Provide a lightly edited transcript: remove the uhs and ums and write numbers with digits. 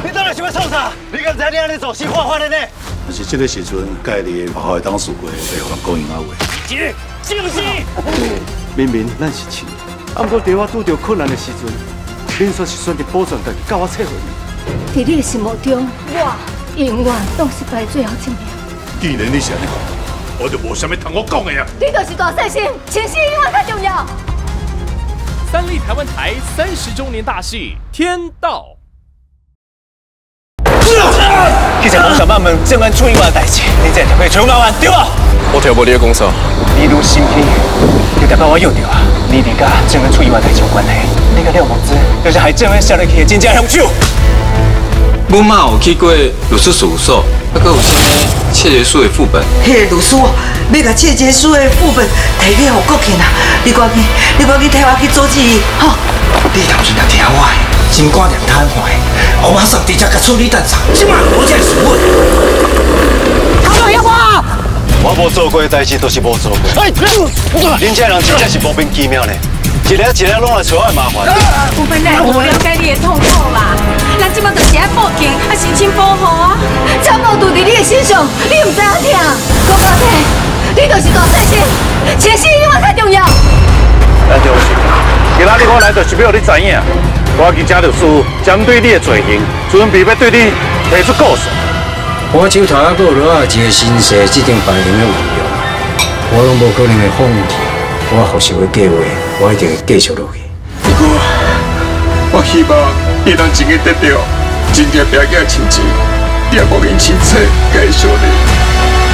你到底想要创啥？你敢知你安尼做是犯法的呢？ 但是这个时阵，该你的好的当事过，会互人讲闲话。 是不是？ 明明咱是亲，啊，不过在我拄到困难的时阵，恁却是选择保障家己，甲我切合伊。 在你的心目中，我永远都是排最后一名。 既然你是安尼讲，我就无啥物通我讲的啊。 你就是大细心，前戏永远较重要。 三立台湾台30周年大戏《天道》。 记者讲想问问郑恩出意外的代志，你这就可以全老完对吧？ 我听无你的讲啥。 你愈心虚，就代表我用着啊。你甲郑恩出意外代志有关系，你甲廖梦之就是害郑恩杀落去的真正凶手。 阮妈有去过律师事务所，还佫有啥物窃结书的副本。 迄个律师要甲窃结书的副本提去互国庆啊！你赶紧替我去阻止伊，吼！你头先来听我的，心肝凉瘫坏，我马上直接甲处理蛋查，即马我才是稳。 他们要我！我无做过的代志都是无做过。恁这人真正是莫名其妙呢，一个一个拢来找我麻烦。 我本来无了解你的痛苦啦，咱即马就是爱报警，啊申请保护啊！差无拄伫你的身上，你唔知影听。讲到底，你就是大细心，前戏永远较重要。 咱就是，今仔日我来就是要你知影，我去请律师针对你的罪行，准备要对你提出告诉。 我手头还佫有落啊一个新式指定犯人的运用，我拢无可能会放弃。我后续的计划，我一定会继续落去。 不过，我希望你能真个得到真正拼囝的亲情，也无因亲切继续你。